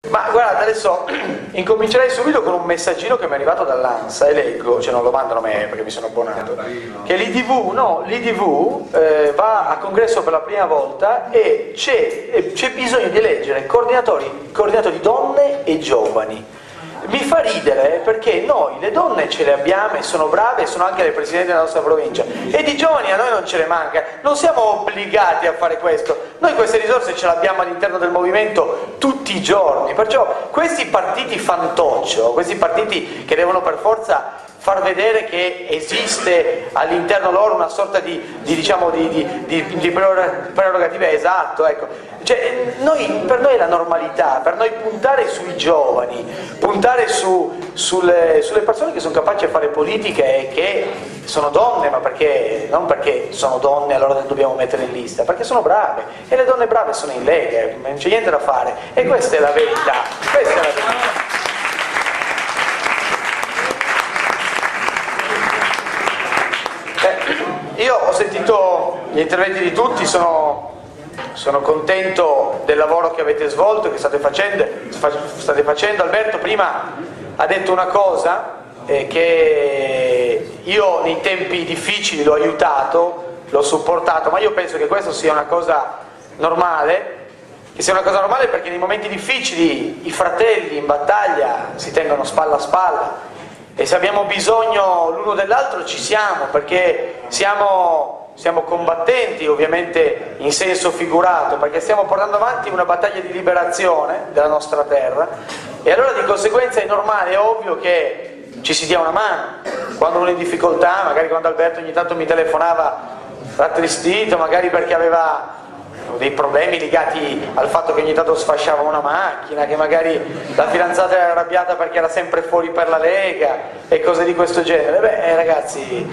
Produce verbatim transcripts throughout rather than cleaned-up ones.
Ma guarda, adesso incomincerei subito con un messaggino che mi è arrivato dall'ANSA e leggo, cioè non lo mandano a me perché mi sono abbonato, che l'I D V, no, l'I D V eh, va a congresso per la prima volta e c'è, c'è bisogno di eleggere coordinatori, coordinatori donne e giovani. Mi fa ridere perché noi le donne ce le abbiamo e sono brave e sono anche le presidenti della nostra provincia e di giovani a noi non ce ne manca, non siamo obbligati a fare questo, noi queste risorse ce le abbiamo all'interno del movimento tutti i giorni, perciò questi partiti fantoccio, questi partiti che devono per forza far vedere che esiste all'interno loro una sorta di, di, diciamo, di, di, di, di prerogative, esatto, ecco. Cioè, noi, per noi è la normalità, per noi puntare sui giovani, puntare su, sulle, sulle persone che sono capaci di fare politica e che sono donne, ma perché, non perché sono donne allora le dobbiamo mettere in lista, perché sono brave e le donne brave sono in Lega, non c'è niente da fare e questa è la verità, questa è la verità. Io ho sentito gli interventi di tutti, sono, sono contento del lavoro che avete svolto, che state facendo, state facendo. Alberto prima ha detto una cosa eh, che io nei tempi difficili l'ho aiutato, l'ho supportato, ma io penso che questo sia una cosa normale, che sia una cosa normale perché nei momenti difficili i fratelli in battaglia si tengono spalla a spalla. E se abbiamo bisogno l'uno dell'altro ci siamo, perché siamo, siamo combattenti ovviamente in senso figurato, perché stiamo portando avanti una battaglia di liberazione della nostra terra e allora di conseguenza è normale, è ovvio che ci si dia una mano. Quando uno è in difficoltà, magari quando Alberto ogni tanto mi telefonava rattristito, magari perché aveva dei problemi legati al fatto che ogni tanto sfasciava una macchina, che magari la fidanzata era arrabbiata perché era sempre fuori per la Lega e cose di questo genere. Beh eh, ragazzi,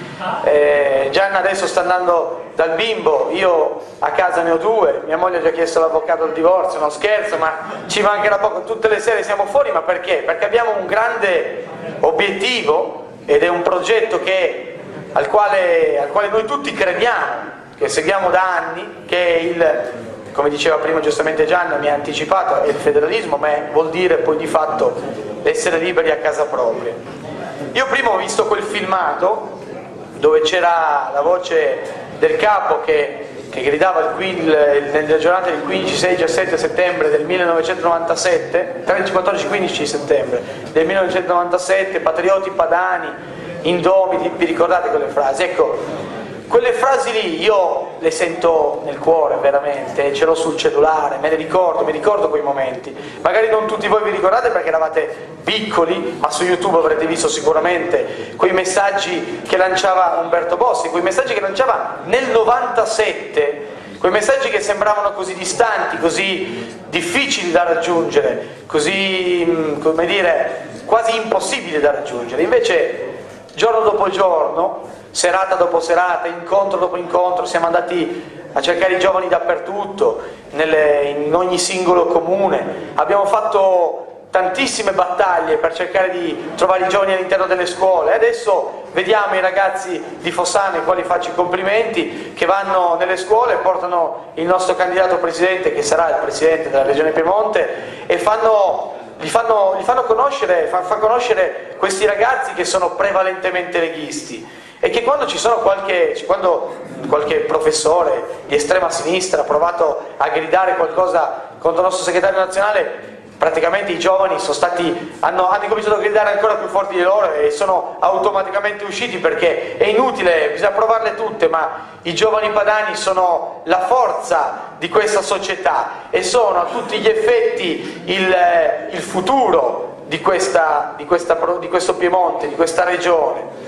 eh, Gianna adesso sta andando dal bimbo, io a casa ne ho due, mia moglie ha già chiesto all'avvocato il divorzio, non scherzo, ma ci mancherà poco, tutte le sere siamo fuori, ma perché? Perché abbiamo un grande obiettivo ed è un progetto che, al, quale, al quale noi tutti crediamo, che seguiamo da anni, che è il, come diceva prima giustamente Gianna, mi ha anticipato, è il federalismo, ma vuol dire poi di fatto essere liberi a casa propria. Io prima ho visto quel filmato dove c'era la voce del capo che, che gridava il, il, nella giornata del quindici, sei, diciassette settembre del millenovecentonovantasette, tredici, quattordici, quindici settembre del millenovecentonovantasette, patrioti padani, indomiti, vi ricordate quelle frasi? Ecco, quelle frasi lì io le sento nel cuore veramente, ce l'ho sul cellulare, me le ricordo, mi ricordo quei momenti. Magari non tutti voi vi ricordate perché eravate piccoli, ma su YouTube avrete visto sicuramente quei messaggi che lanciava Umberto Bossi, quei messaggi che lanciava nel novantasette, quei messaggi che sembravano così distanti, così difficili da raggiungere, così, come dire, quasi impossibili da raggiungere. Invece, giorno dopo giorno, serata dopo serata, incontro dopo incontro, siamo andati a cercare i giovani dappertutto, nelle, in ogni singolo comune, abbiamo fatto tantissime battaglie per cercare di trovare i giovani all'interno delle scuole. Adesso vediamo i ragazzi di Fossano, ai quali faccio i complimenti, che vanno nelle scuole, portano il nostro candidato presidente, che sarà il presidente della Regione Piemonte, e fanno, li, fanno, li fanno conoscere, fa, fa conoscere questi ragazzi che sono prevalentemente leghisti e che quando ci sono qualche, quando qualche professore di estrema sinistra ha provato a gridare qualcosa contro il nostro segretario nazionale, praticamente i giovani sono stati, hanno, hanno cominciato a gridare ancora più forti di loro e sono automaticamente usciti, perché è inutile, bisogna provarle tutte, ma i giovani padani sono la forza di questa società e sono a tutti gli effetti il, il futuro di, questa, di, questa, di questo Piemonte, di questa regione.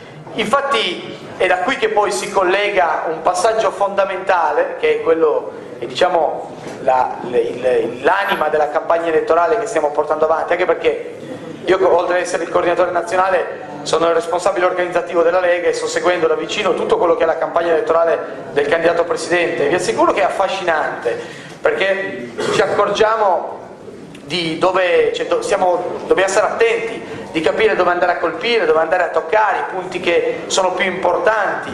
Infatti è da qui che poi si collega un passaggio fondamentale, che è quello, è, diciamo, la, il, l'anima della campagna elettorale che stiamo portando avanti, anche perché io, oltre ad essere il coordinatore nazionale, sono il responsabile organizzativo della Lega e sto seguendo da vicino tutto quello che è la campagna elettorale del candidato presidente. Vi assicuro che è affascinante, perché ci accorgiamo di dove, cioè, do, siamo, dobbiamo stare attenti, di capire dove andare a colpire, dove andare a toccare, i punti che sono più importanti.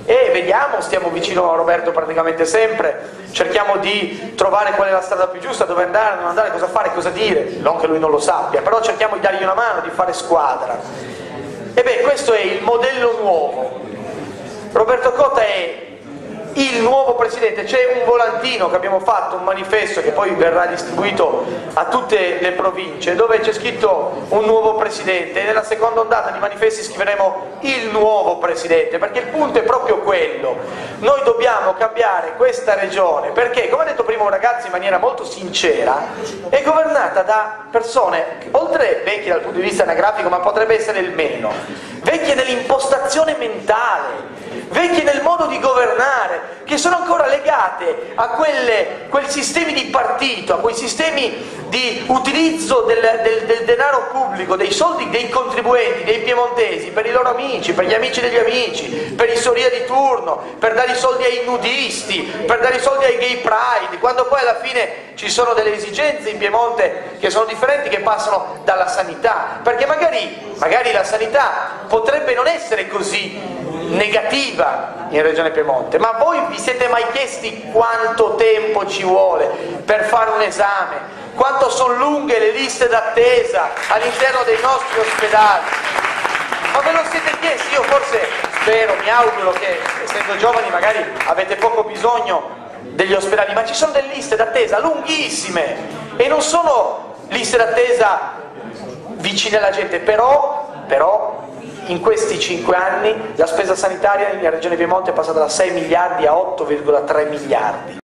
e vediamo, stiamo vicino a Roberto praticamente sempre, cerchiamo di trovare qual è la strada più giusta, dove andare, non andare, cosa fare, cosa dire, non che lui non lo sappia, però cerchiamo di dargli una mano, di fare squadra. E beh, questo è il modello nuovo. Roberto Cotta è il nuovo presidente, c'è un volantino che abbiamo fatto, un manifesto che poi verrà distribuito a tutte le province, dove c'è scritto un nuovo presidente, e nella seconda ondata di manifesti scriveremo il nuovo presidente, perché il punto è proprio quello: noi dobbiamo cambiare questa regione, perché, come ha detto prima un ragazzo in maniera molto sincera, è governata da persone, oltre vecchie dal punto di vista anagrafico, ma potrebbe essere il meno, vecchie nell'impostazione mentale, vecchie nel modo di governare, che sono ancora legate a quelle, quei sistemi di partito, a quei sistemi di utilizzo del, del, del denaro pubblico, dei soldi dei contribuenti, dei piemontesi, per i loro amici, per gli amici degli amici, per i soria di turno, per dare i soldi ai nudisti, per dare i soldi ai gay pride, quando poi alla fine ci sono delle esigenze in Piemonte che sono differenti, che passano dalla sanità, perché magari, magari la sanità potrebbe non essere così negativa in Regione Piemonte, ma voi vi siete mai chiesti quanto tempo ci vuole per fare un esame? Quanto sono lunghe le liste d'attesa all'interno dei nostri ospedali? Ma ve lo siete chiesti? Io forse spero, mi auguro che, essendo giovani, magari avete poco bisogno degli ospedali, ma ci sono delle liste d'attesa lunghissime e non sono liste d'attesa vicine alla gente, però, però in questi cinque anni la spesa sanitaria nella Regione Piemonte è passata da sei miliardi a otto virgola tre miliardi.